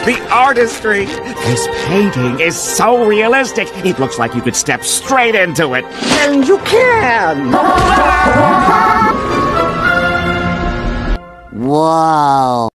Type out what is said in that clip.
The artistry! This painting is so realistic, it looks like you could step straight into it. And you can!